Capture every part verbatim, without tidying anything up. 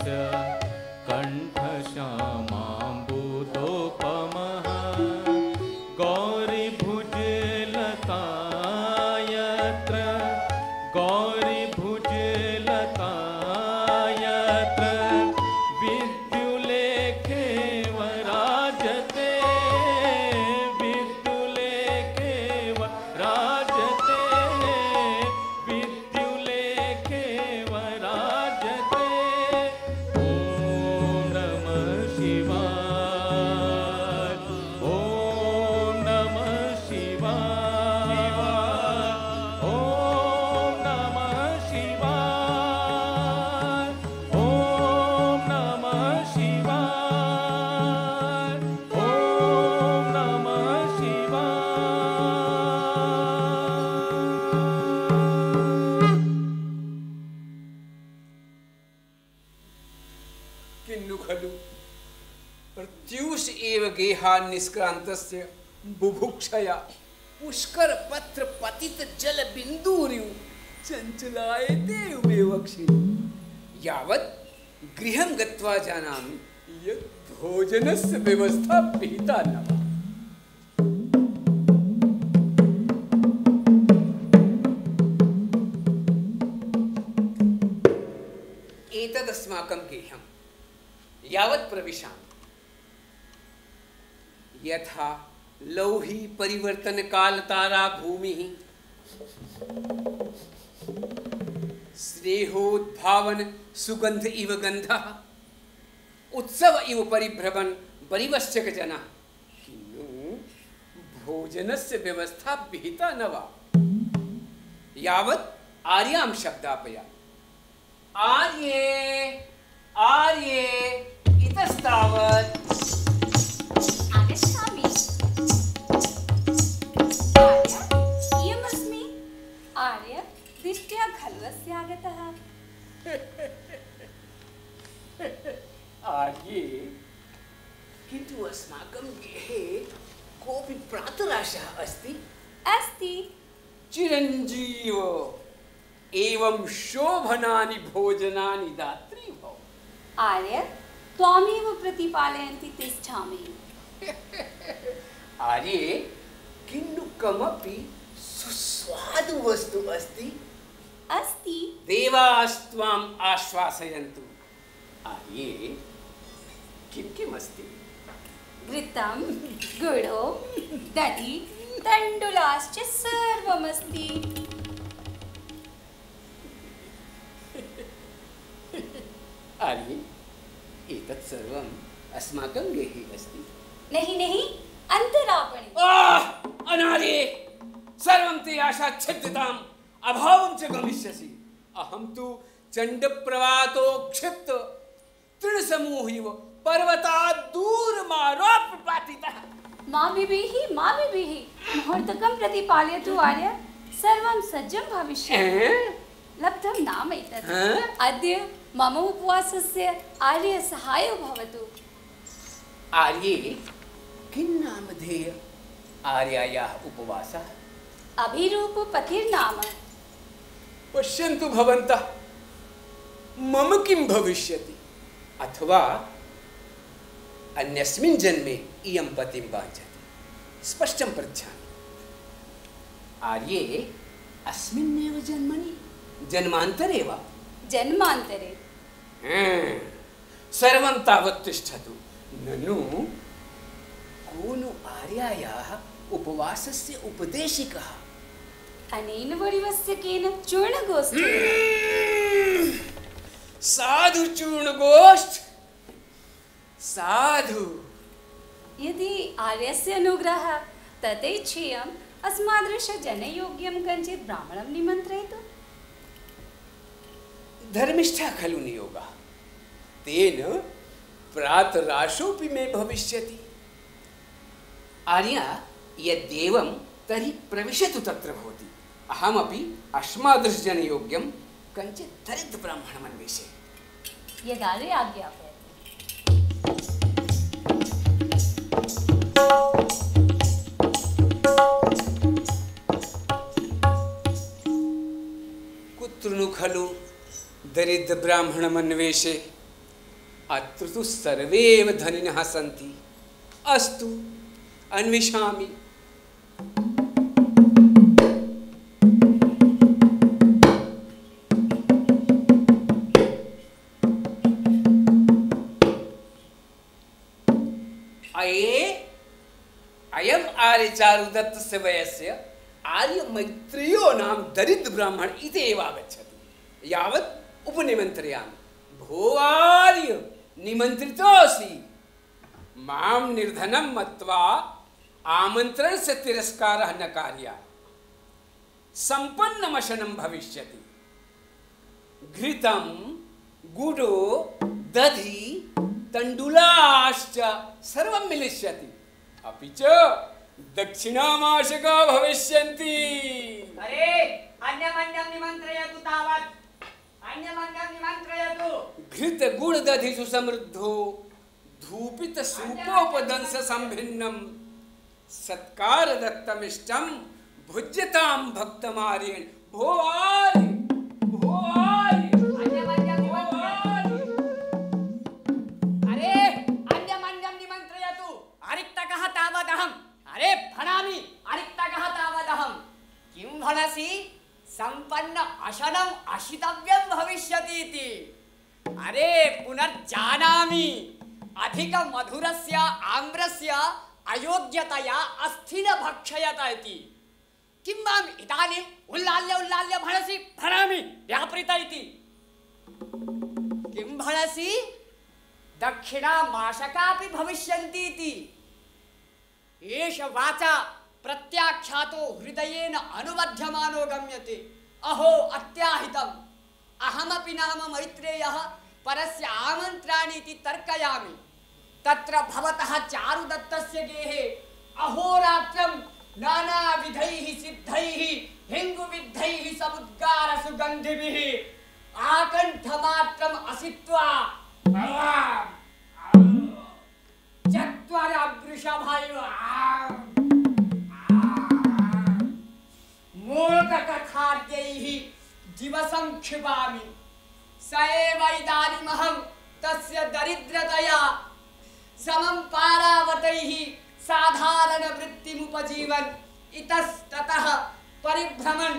कण्ठश्यामाम्बुदोपमः गौरीभुजलता यत्र गौरीभुजलता यत्र विद्युलेखे वराजते विद्युलेखे वराजते विद्युलेखे वराजते। ॐ नमः शिवाय ॐ नमः शिवाय ॐ नमः शिवाय ॐ नमः शिवाय ॐ नमः शिवाय। किन्नु खलु प्रत्यूष एव गेहान् निष्क्रान्तस्य बुभुक्षया पुष्कर पत्र पतित जल बिन्दूरिव चञ्चलायते उमे वक्षि यावत् गृहं गत्वा जानामि यत् भोजनस्य व्यवस्था विहिता न वा। एतदस्माकं गेहं यावत् प्रविशामि यथा लौही परिवर्तन काल तारा भूमि स्नेहोद्भावन सुगंध इव गंधः उत्सव इव परिभ्रमण परिवश्यक जना किन्नु भोजनस्य व्यवस्था विहिता न वा। यावत् आर्यां शब्दापया आर्ये आर्ये इतस्तावत् आगच्छामि। आर्य इयमस्मि। आर्य दिष्ट्या खल्वस्य आगतः। आर्ये किन्तु अस्माकं गृहे कोऽपि प्रातराशः अस्ति अस्ति। चिरञ्जीव एवं शोभनानि भोजनानि दात्री भव। आर्य त्वामेव प्रतिपालयन्ति तिष्ठामि। आर्ये किन्तु कमपि सुस्वादु वस्तु अस्ति अस्ति। देवास्त्वाम् आश्वासयन्तु। आर्ये किं किम् अस्ति? घृतं गुडो दधि तण्डुलाश्च सर्वमस्ति। आर्ये एतत् सर्वम् अस्माकं गृहे अस्ति। नहीं नहीं अन्तरापणे। आह अनार्ये सर्वं ते आशाच्छिद्यताम् अभावं च गमिष्यसि। अहं तु चण्डप्रवातो क्षिप्त तृणसमूहिव पर्वतात् दूरमारोप्यपातितः। मामिभिः मामिभिः मुहूर्तकं प्रतिपालयतु आर्य। सर्वं सज्जं भविष्यति। लब्धं नाम एतत्। अद्य मम उपवासस्य आर्य सहायो भवतु। आर्ये किं नामधेय आर्यायाः उपवासः? अभिरूप पथिर्नाम। पश्यन्तु भवन्तः मम किं भविष्यति अथवा अन्यस्मिन् जन्मे इयं पतिं वाञ्छति। स्पष्टं पृच्छामि। आर्ये अस्मिन्नेव जन्मनि जन्मान्तरे वा? जन्मान्तरे। सर्वं तावत् तिष्ठतु। ननु को नु आर्यायाः उपवासस्य उपदेशिकः? अनेन वरिवस्य केन चूर्णगोष्ठी। साधु चूर्णगोष्ठ साधु। यदि आर्यस्य अनुग्रहः तथैच्छेयम् अस्मादृशजनयोग्यं कञ्चित् ब्राह्मणं निमन्त्रयतु। धर्मिष्ठा खलु नियोगः। तेन प्रातराशोऽपि मे भविष्यति। आर्या यद्देवं तर्हि प्रविशतु तत्र भवति। अहमपि अस्मादृशजनयोग्यं कञ्चित् दरिद्रब्राह्मणमन्वेषे। यदार्य आज्ञापयति। कुत्र नु खलु दरिद्रब्राह्मणमन्वेषे। अत्र तु सर्वेव धनिनः सन्ति। अस्तु, अन्विषामि। अये अयम् आर्य चारुदत्तस्य वयस्य आर्य मैत्रेयो नाम दरिद्र ब्राह्मण इति एव आगच्छति। यावत् उपनिमन्त्रयामि। भो आर्य, निमन्त्रितोऽसि। मां निर्धनं मत्वा आमन्त्रणस्य तिरस्कारः न कार्यः। सम्पन्नमशनं भविष्यति। घृतं, गुडो, दधि, तण्डुलाश्च सर्वं मिलिष्यति। अपि च दक्षिणामाशका भविष्यन्ति। अरे अन्यमन्यं निमन्त्रयतु तावत्। अन्यमन्यं निमन्त्रयतु। घृत गुड़ दधि सुसमृद्धो धूपित सूपोपदंश संभिन्नम सत्कार दत्तमिष्टम भुज्यतां भक्तमार्येण। भो आर्य, भो आर्य, अन्यमन्यं निमन्त्रयतु। अरे अन्यमन्यं निमन्त्रयतु। अरिक्तकः तावदहम्। अरे भणामि अरिक्तकः तावदहम्। किं भणसि? संपन्न अशनम् अशितव्यं भविष्यति इति। अरे पुनर्जानामि। अधिक मधुरस्य आम्रस्य अयोग्यतया अस्थिन भक्षयत इति। किं माम् इदानीम् उल्लाल्य उल्लाल्य भणसि? भणामि व्यापृत इति। किं भणसि? दक्षिणामाशकापि भविष्यन्ति इति। एष वाचा प्रत्याख्यातो हृदयेन अनुबध्यमानो गम्यते। अहो अत्याहितम्। अहमपि नाम मैत्रेयः परस्य आमन्त्राणीति तर्कयामि। तत्र भवतः चारुदत्तस्य गेहे अहोरात्रं नानाविधैः सिद्धैः हिङ्गुविद्धैः समुद्गार सुगन्धिभिः आकण्ठमात्रम् असित्वा चत्वार वृषभैव मोदकखाद्यैः दिवसं क्षिपामि। स एव इदानीमहं तस्य दरिद्रतया समं पारावतैः साधारणवृत्तिमुपजीवन् इतस्ततः परिभ्रमन्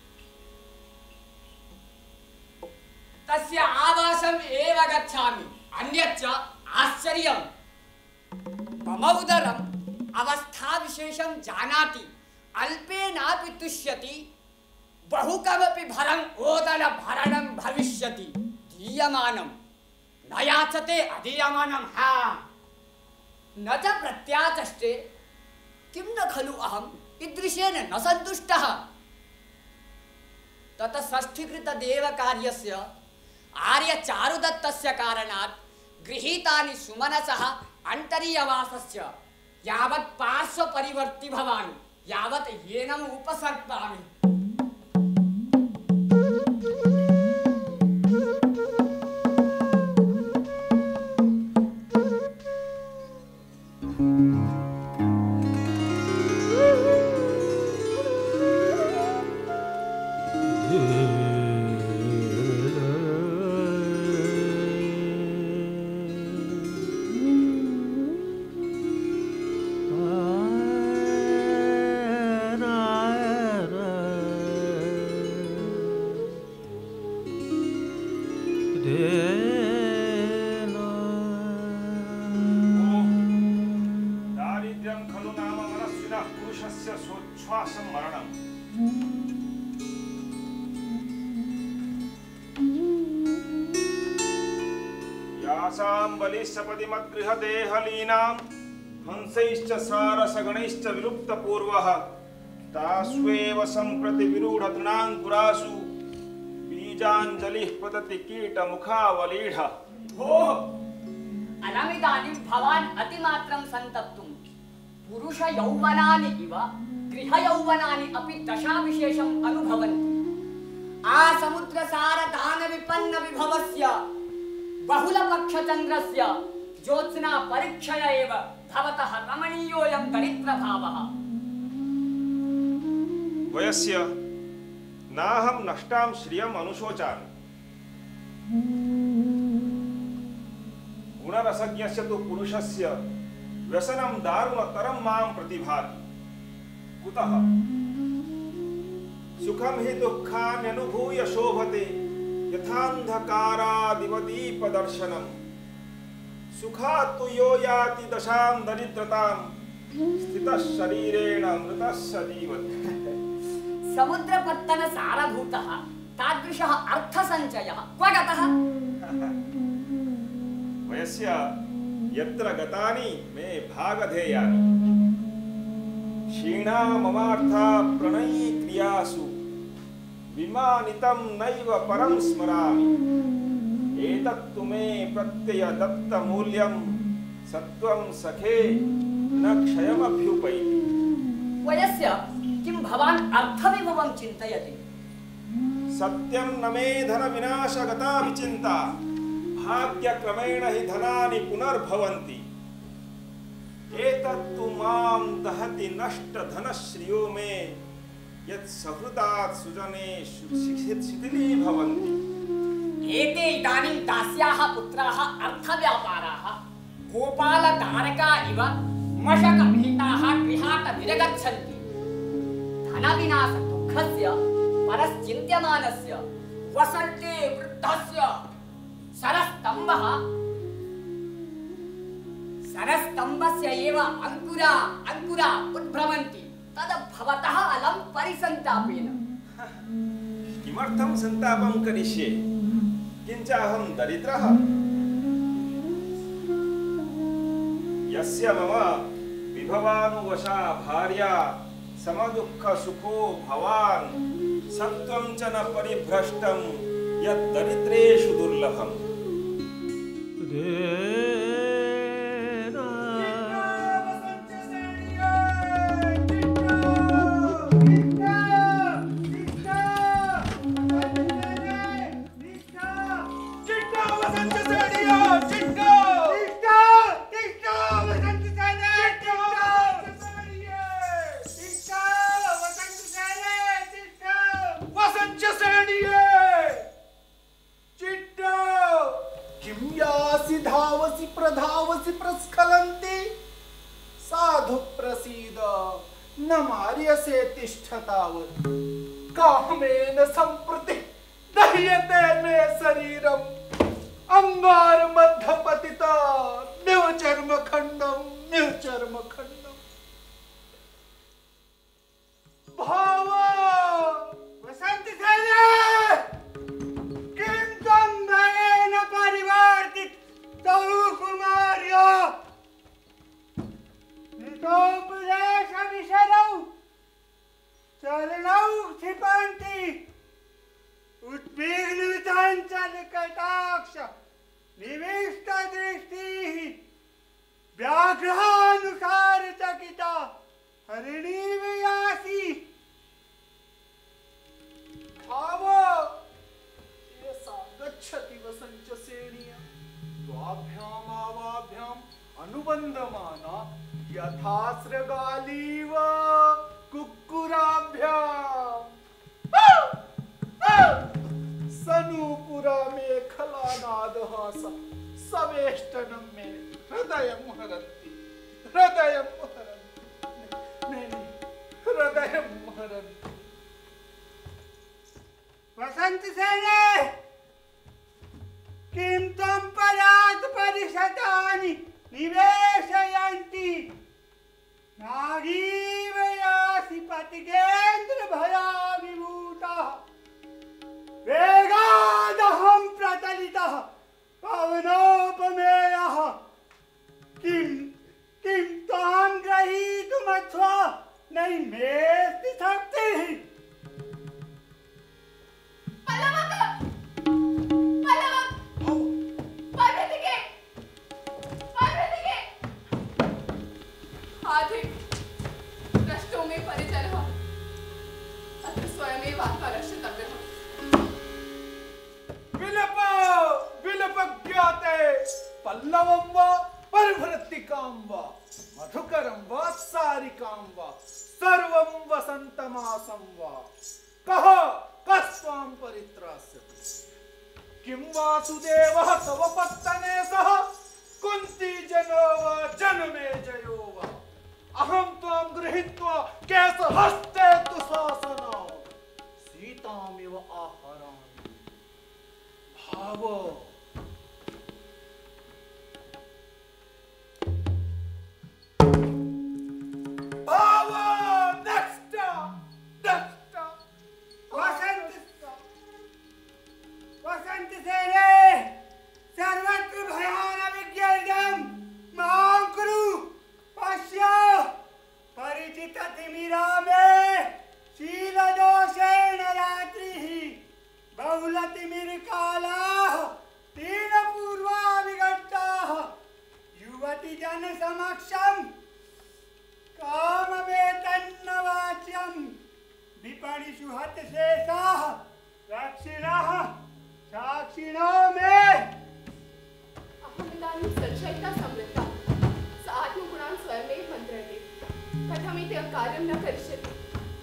तस्य आवासम् एव गच्छामि। अन्यच्च आश्चर्यम्। मम उदरम् अवस्थाविशेषं जानाति। अल्पेनापि तुष्यति। बहुकमपि भरम् ओदनभरणं भविष्यति। दीयमानं न याचते अदीयमानं। हा न च प्रत्याचष्टे। किं न खलु अहम् ईदृशेन न सन्तुष्टः। ततः षष्ठीकृतदेवकार्यस्य आर्यचारुदत्तस्य कारणात् गृहीतानि सुमनसः अन्तरीयवासस्य यावत् पार्श्वपरिवर्ति भवामि यावत् येनम् उपसर्पामि। दारिद्र्यं खलु नाम मनस्विनः पुरुषस्य सोच्छ्वासं मरणम्। यासां बलिसपदिमद्गृहदेहलीनां हंसैश्च सारसगणैश्च विलुप्तपूर्वः तास्वेव सम्प्रति विरूढतृणाङ्कुरासु बीजाञ्जलिः पतति कीटमुखावलीढ। भोः अनमिदानीं भवान् अतिमात्रं सन्तप्तुं पुरुषयौवनानि इव गृहयौवनानि अपि दशाविशेषम् अनुभवन्ति। आसमुद्रसारदानविपन्नविभवस्य बहुलपक्षचन्द्रस्य ज्योत्स्ना परीक्षय एव भवतः रमणीयोऽयं दरिद्रभावः। वयस्य नाहं नष्टां श्रियम् अनुशोचामि। रसज्ञस्य तु पुरुषस्य व्यसनं दारुणतरं मां प्रतिभाति। कुतः? सुखं हि दुःखान्यनुभूय शोभते यथान्धकारादिवदीपदर्शनम्। सुखात् तु यो याति दशां दरिद्रतां स्थितः शरीरेण मृतस्य जीवति। समुद्रपत्तन सारभूतः तादृशः अर्थसञ्चयः क्व गतः? वयस्य यत्र गतानि मे भागधेयानि। क्षीणा ममार्था प्रणयी क्रियासु विमानितं नैव परं स्मरामि। एतत्तु मे प्रत्यय दत्तमूल्यं सत्वं सखे न क्षयमभ्युपैति। वयस्य किं भवान् अर्थविभवं चिन्तयति? सत्यं न मे धन विनाशगता विचिन्ता। भाग्यक्रमेण हि धनानि पुनर्भवन्ति। एतत्तु मां दहति नष्ट धनश्रियो मे यत् सहृदात् सुजने शिथिलीभवन्ति। एते इदानीं दास्याः पुत्राः अर्थव्यापाराः गोपालधारका इव मशकभीताः गृहात् विरगच्छन्ति। धनविनाश दुःखस्य परश्चिन्त्यमानस्य वसन्ते वृद्धस्य सरस्तम्भः सरस्तम्भस्य एव अंकुरा अंकुरा उद्भ्रमन्ति। तद भवतः अलं परिसन्तापेन। किमर्थं सन्तापं करिष्ये? किञ्च अहं दरिद्रः? यस्य मम विभवानुवशा भार्या समदुःख सुखो भवान् सत्वं च न परिभ्रष्टं यत् दरिद्रेषु दुर्लभम्। धावसि प्रधावसि प्रस्खलन्ति साधु प्रसीद न मार्यसे तिष्ठतावत्। कामेन सम्प्रति दह्यते मे शरीरम् अंगारमध्यपतिता न्यूचर्मखण्डं न्यूचर्मखण्डम्। भाव वसन्तसेने किं त्वं भयेन परिवर्तित तौ कुमार्य मितोपदेशविशरौ चरणौ क्षिपन्ति उद्विग्नविचाञ्चलकटाक्ष निविष्टदृष्टिः व्याघ्रानुसारचकिता हरिणीव यासि। भाव एषा गच्छति वसञ्चसेनीय द्वाभ्यामावाभ्याम् अनुबन्धमाना यथा सृगालीव कुक्कुराभ्याम्। सनूपुरा मेखलानादः सवेष्टनं मे हृदयं हरन्ति हृदयं हरन्ति हृदयं हरन्ति। वसन्तसेने किं त्वं परात् परिशतानि निवेशयन्ति नारीव यासि पतिकेन्द्रभयाविभूतः। वेगादहं प्रचलितः पवनोपमेयः किं किं त्वां ग्रहीतुमथवा नहि मेऽस्ति शक्तिः। कष्टों में परिचरः अत्र स्वयमेव आत्मरक्षितव्यः। विलप विलप ज्ञाते पल्लवं वा परिभृत्तिकां वा मधुकरं वा सारिकां वा सर्वं वसन्तमासं वा कः कस्त्वां परित्रास्यति। किं वासुदेवः तव पत्तने सह कुन्ती जन समक्षम काममेतन्न वाच्यम विपणिषु हतशेषाः रक्षिणः साक्षिणो मे। अहमिदानीं सच्चैता समृद्धा स आत्मगुणान् स्वयमेव मन्त्रयते कथमिति अकार्यं न करिष्यति।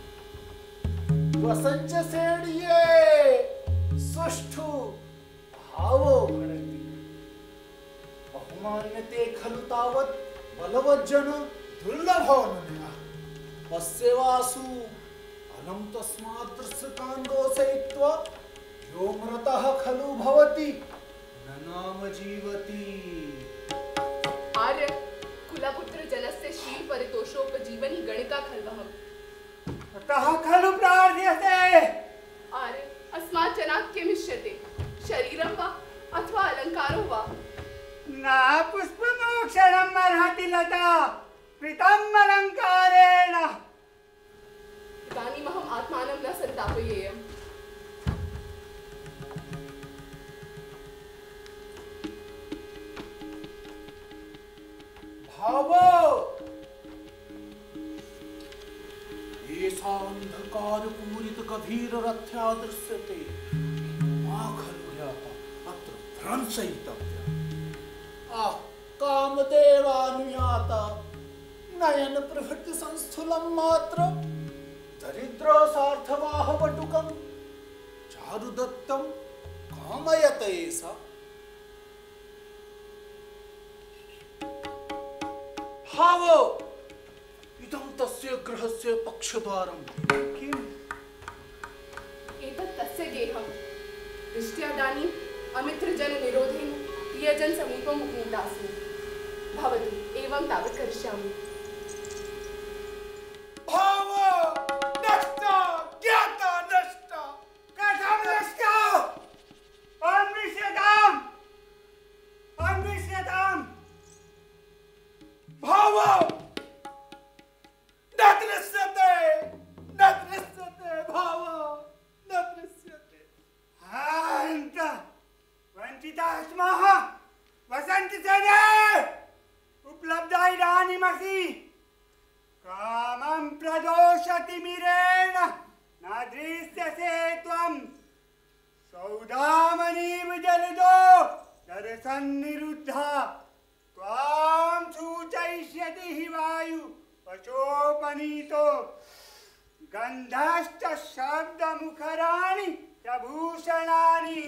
वसंच सेडिये सुष्ठु भावो भणति बहुमान्यते खलु तावत् बलवज्जन दुर्लभो ननः अस्यवासु अलं तस्मात् दृश्यतान् दोषयित्वा यो मृतः खलु भवति न नाम जीवति। आर्य कुलपुत्र जनस्य शील परितोषोपजीवनी गणिका खल्वहम् अतः खलु प्रार्थ्यते। आर्य अस्मात् जनात् किमिष्यते शरीरं वा अथवा अलङ्कारो वा। न पुष्पमोक्षणम् अर्हति लता कृतम् अलङ्कारेण। इदानीमहम् आत्मानं न सन्तापयेयम्। भावो ऐसा अंधकार पूरित गभीर रथ्या दृश्यते मा खलु ह्याता अत्र भ्रंशयितव्या। आह कामदेवानुयाता नयन प्रभृति संस्थूलं मात्र दरिद्रो सार्थवाह वटुकं चारुदत्तं कामयते सा। भावो इदं तस्य गृहस्य पक्षद्वारं किम्? एतत् तस्य गेहम्। दृष्ट्यादानीम् अमित्रजननिरोधेन प्रियजन समीपम् उपनीतास्मि। भवतु एवं तावत् करिष्यामि। भावो नष्टा ज्ञाता नष्टा कथं नष्टा? अन्विष्यताम् अन्विष्यताम्। भावो न दृश्यते न दृश्यते भावो न दृश्यते। अन्त वञ्चिताः स्मः वसन्तसेने उपलब्धा इदानीमसि। कामं प्रदोषति मिरेण न दृश्यसे त्वं। सौदामनीव जलदो दर्शन्निरुद्धा त्वां सूचयिष्यति हि वायु पशोपनीतो। गन्धश्च शब्दमुखराणि च भूषणानि।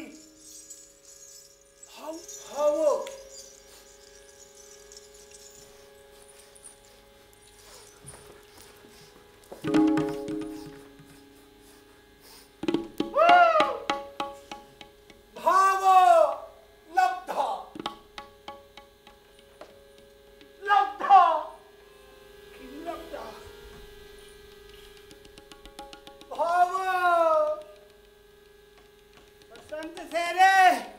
भावो भावो लब्धा लब्धा किं लब्धा? भावो वसन्तसेने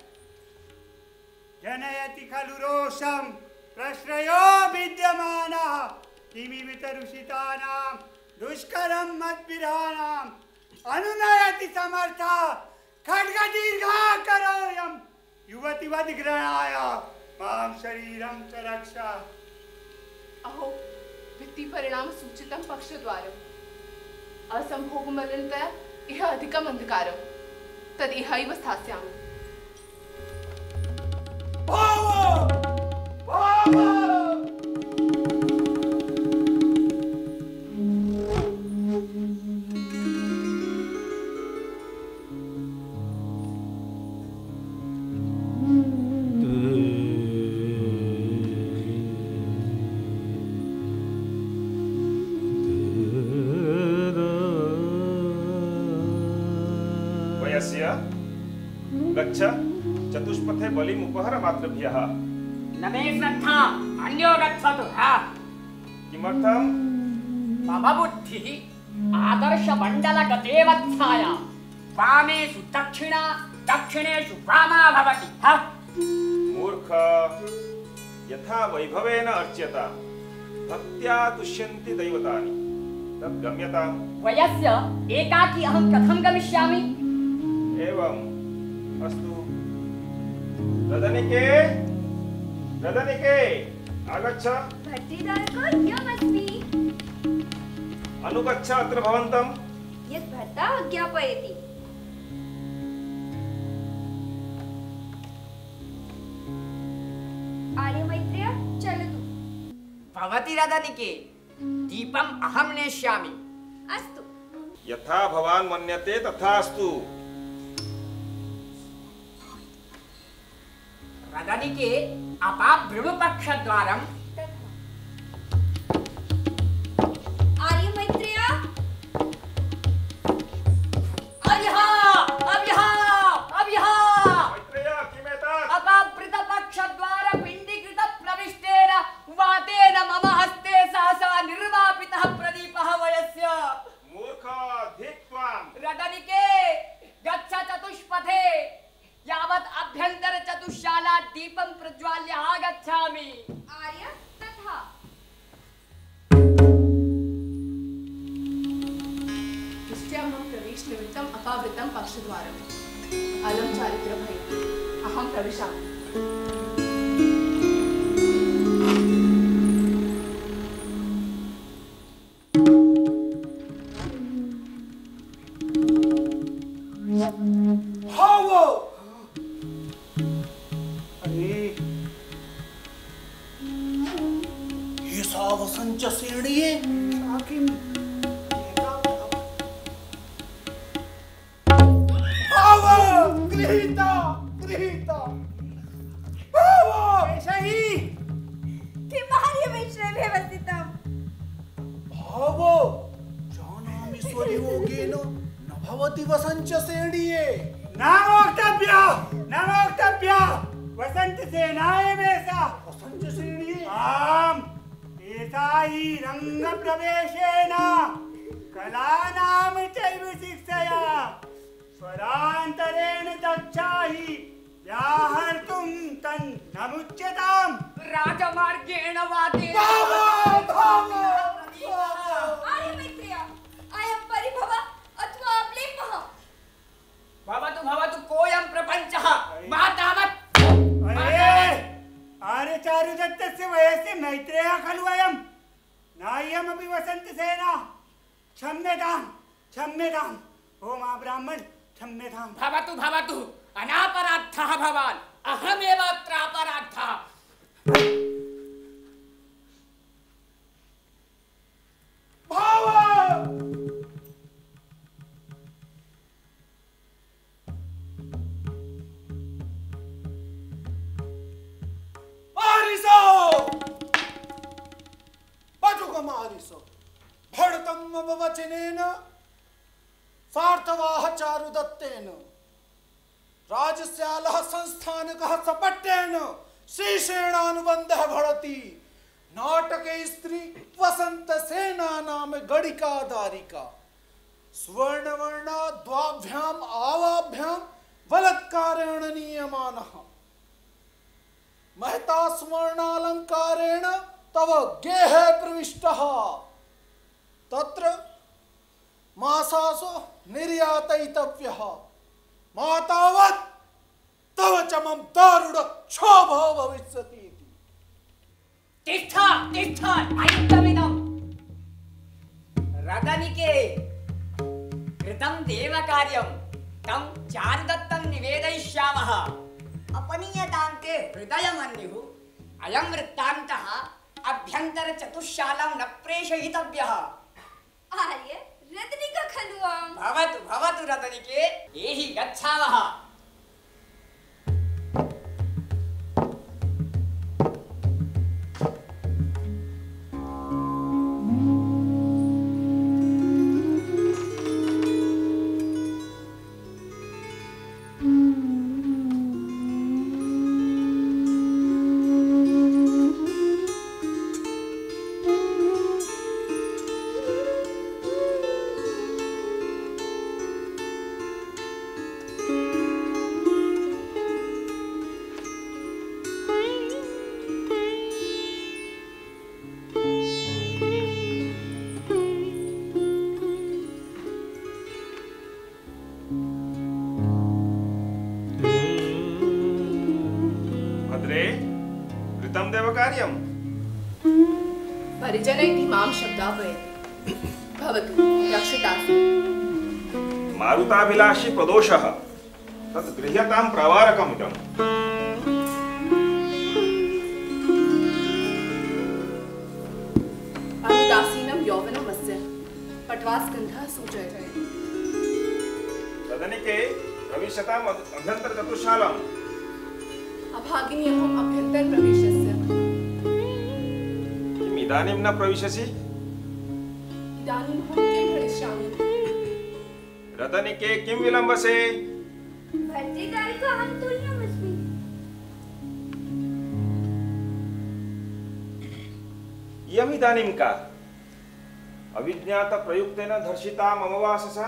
जनयति खलु रोषं प्रश्रयो विद्यमानः। किमिव तरुषितानां दुष्करं मद्विराणाम् अनुनयति समर्थः खड्गदीर्घाकरोऽयं युवतिवद् गृह्णाय मां शरीरं च रक्षा। अहो भित्तिपरिणामसूचितं पक्षद्वारम्। असम्भोगमलिनतया इह अधिकम् अन्धकारम्। तद् इहैव स्थास्यामि। भावो भावो गच्छ चतुष्पथे बलिम् उपहर मातृभ्यः। न मे श्रद्धा अन्यो गच्छतु। हा किमर्थम्? मम बुद्धिः आदर्शमण्डलगते वत्साया वामेषु दक्षिणा दक्षिणेषु वामा भवति। हा मूर्ख यथा वैभवेन अर्च्यता भक्त्या तुष्यन्ति दैवतानि तद् गम्यताम्। वयस्य एकाकी अहं कथं गमिष्यामि? एवम् अस्तु। ददनिके ददनिके आगच्छ। भट्टीदारकोऽयमस्मि। अनुगच्छ अत्र भवन्तम्। यत् भर्ता आज्ञापयति। आर्यमैत्रेय चलतु। भवती रदनिके दीपम् अहं नेष्यामि। अस्तु। यथा भवान् मन्यते तथा अस्तु। रदनिके अपाभृगुपक्षद्वारं। आर्यमैत्रेय अब यहाँ अब यहाँ अब यहाँ मैत्रेय किमेतत्? अपावृतपक्षद्वार पिण्डीकृत प्रविष्टेन वातेन मम हस्ते सहसा निर्वापितः प्रदीपः वयस्य। मूर्ख धिक्त्वाम्। रदनिके गच्छ चतुष्पथे यावत् अभ्यन्तर चतुश्शाला दीपं प्रज्वाल्य आगच्छामि। आर्य तथा। इष्ट्यामं प्रवेशनिमित्तम् अपावृतं पक्षद्वारम्। अलं चारित्रभयम्। अहं प्रविशामि। हावो अरे हे सावसंच श्रेणीये आकिम हावो गृहीता गृहीता हावो सही किम् आर्यवैश्रवे व्यवस्थितम्? हावो जानामि योगेन न भवति वसंच श्रेणीये। नामोक्तव्य नामोक्तव्य वसंत सेनाए वैसा वसंच श्रेणीये आम एसा ही रंग प्रवेशेन कलानाम चैव शिक्षया स्वरांतरेण दक्षाहि व्याहर्तुं तन् नमुच्यताम्। राजमार्गेण वातेन आर्यमैत्रेय अयं परिभव अथवा अप्लेपः। भवतु भवतु कोऽयं प्रपञ्चः मा तावत्। अरे आर्य चारुदत्तस्य वयस्य मैत्रेयः खलु अयम् नायमपि वसन्तसेना। क्षम्यताम् क्षम्यताम् ओ मा ब्राह्मण क्षम्यताम्। भवतु भवतु अनापराधः भवान् अहमेव अत्र अपराधः। भड़तं मम वचनेन सार्थवाह चारुदत्तेन राजस्यालः संस्थानकः सपट्टेन श्रीसेनानुबन्धः भड़ति नाटके स्त्री वसंत सेना नाम गणिका दारिका स्वर्णवर्णा द्वाभ्याम आवाभ्याम बलात्कारेण नीयमानः महता स्वर्णालंकारेण तव गेहे प्रविष्टः तत्र मासासो निर्यातयितव्यः मातावत् तव च मम दारुण क्षोभो भविष्यति इति। तिष्ठ तिष्ठ अयुक्तमिदम्। रदनिके कृतं देवकार्यं तं चारुदत्तं निवेदयिष्यामः। अपनीयतान्ते हृदयमन्युः अयं वृत्तान्तः अभ्यन्तर चतुश्शालां न प्रेषयितव्यः। आर्य रदनिका खलु अहम्। भवतु भवतु रदनिके एहि गच्छामः। भद्रे कृतं देवकार्यम् परिजनैः इमां शब्दापयति भवतु रक्षितासि मारुताभिलाषी प्रदोषः तत् गृह्यतां प्रवारकमिदम् अनुदासीनं यौवनमस्य पट्वास्कन्धः सूचयति तदनिके प्रविशताम् अभ्यन्तरचतुश्शालाम् अभागिनी अहम् अभ्यन्तर प्रवेशस्य किम् इदानीं न प्रविशसि? इदानीं अहं किं भविष्यामि? रदनिके किं विलम्बसे? भर्तृतारिका अहं तुल्यमस्मि। इयमिदानीं का? अविज्ञातप्रयुक्तेन धर्षिता मम वाससा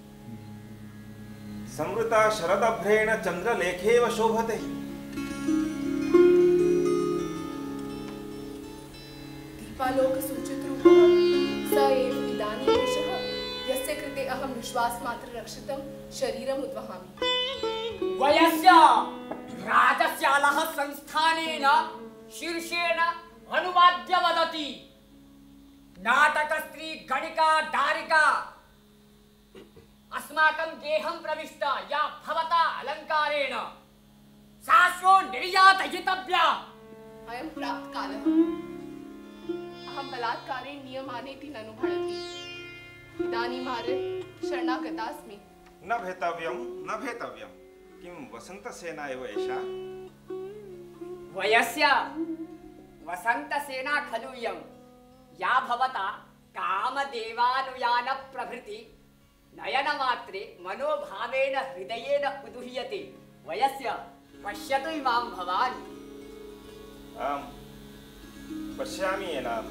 संवृता शरदभ्रेण चन्द्रलेखेव शोभते। दीपालोकसूचितरूपः स एव इदानीं एषः यस्य कृते अहं विश्वासमात्ररक्षितं शरीरम् उद्वहामि। वयस्य राजस्यालः संस्थानेन शीर्षेण अनुवाद्य वदति नाटकस्त्री गणिका दारिका अस्माकं गेहं प्रविष्टा या भवता अलङ्कारेण साश्वो निर्यातयितव्या। अयं प्राप्तकालः अहं बलात्कारेण नियमानेति ननु भणति। इदानीं आर्य शरणागतास्मि। न भेतव्यं न भेतव्यं किं वसन्तसेना एव एषा? वयस्य वसन्तसेना खलु इयं या भवता कामदेवानुयान प्रभृति नयनमात्रे मनोभावेन हृदयेन उदुह्यते। वयस्य पश्यतु इमां भवान्। आम् पश्यामि एनाम्।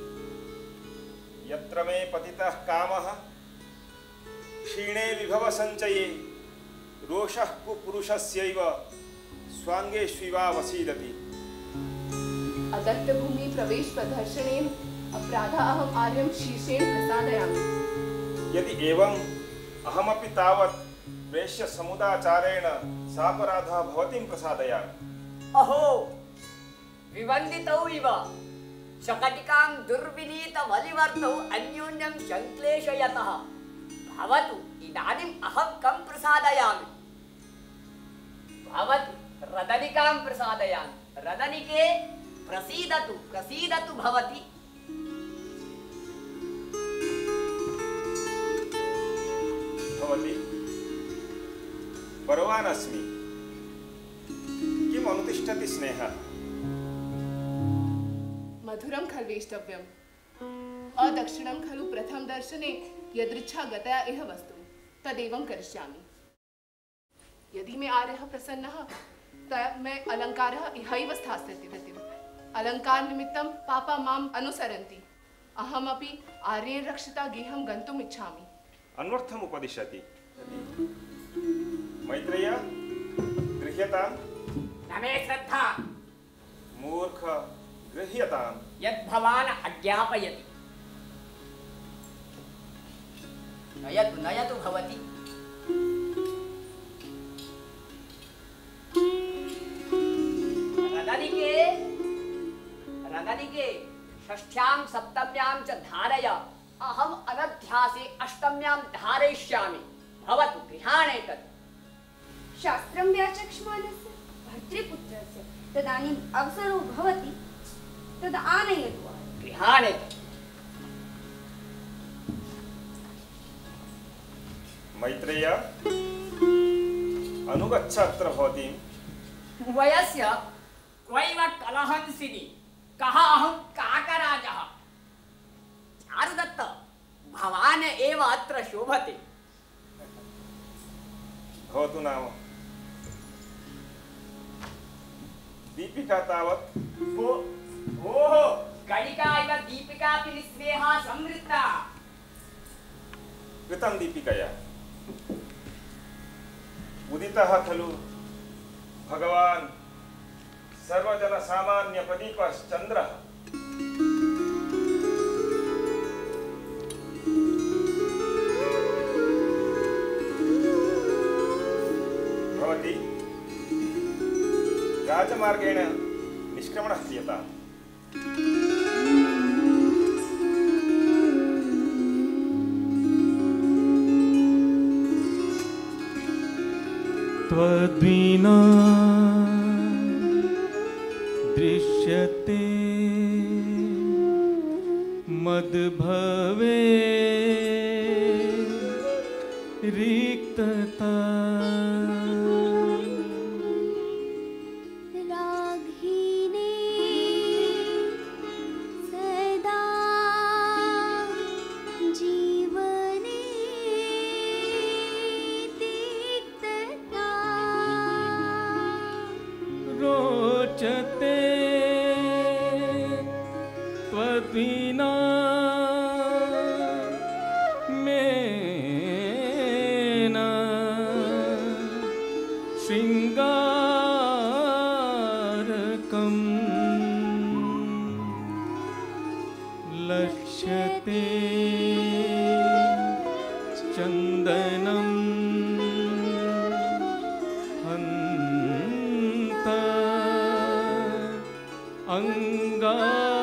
यत्र मे पतितः कामः क्षीणे विभव सञ्चये रोषः कुपुरुषस्यैव स्वाङ्गेष्विवा वसीदति। अदत्तभूमि प्रवेश प्रदर्शनेन अपराधः अहम् आर्यं शीर्षेण प्रसादयामि। यदि एवम् अहमपि तावत् प्रेष्य समुदाचारेण सापराधः भवतीं प्रसादयामि। अहो विवन्दितौ इव शकटिकां दुर्विनीत वलिवर्तौ अन्योन्यं संक्लेशयतः भवतु। इदानीम् अहं कं प्रसादयामि? भवतु रदनिकां प्रसादयामि। रदनिके प्रसीदतु प्रसीदतु भवति। भवती परवान् अस्मि। किम् अनुतिष्ठति स्नेहः? मधुरं खल्वेष्टव्यम्। अदक्षिणं खलु प्रथम दर्शने यदृच्छा गतया इह वस्तु तदेवं करिष्यामि। यदि मे आर्यः प्रसन्नः तब मे अलङ्कारः इहैव स्थास्यति। अलङ्कार निमित्तं पापा माम् अनुसरन्ति। अहमपि आर्येण रक्षिता गेहं गन्तुम् इच्छामि। अन्वर्थम् उपदिशति। मैत्रेय गृह्यताम्। न मे श्रद्धा। मूर्ख गृह्यताम्। यद् भवान् अज्ञापयति। नयतु नयतु भवति। रदनिके रदनिके षष्ठ्यां सप्तम्यां च धारय। अहम् अनध्यासे अष्टम्यां धारयिष्यामि। भवतु गृहाणेतत्। शास्त्रं व्याचक्ष्मानस्य भर्तृपुत्रस्य तदानीम् अवसरो भवति तद् आनयतु। गृहाणेतत्। मैत्रेय अनुगच्छ अत्र भवतीं। वयस्य क्वैव कलहंसिनी कः अहं काकराजः। चारुदत्त भवान् एव अत्र शोभते। भवतु नाम। दीपिका तावत् ओहो गणिका इव दीपिकापि निःस्नेहा संवृत्ता। कृतं दीपिकया। उदितः खलु भगवान् सर्वजनसामान्यप्रदीपश्चन्द्रः। भवती राजमार्गेण निष्क्रमणः क्रियताम्। त्वद्विना दृश्यते मद्भवे रिक्तता। राघिने सदा जीवने तिक्तता। रोचते त्वद्विना मेना शृङ्गारकं लक्ष्यते चन्दनं हन्ता अङ्गा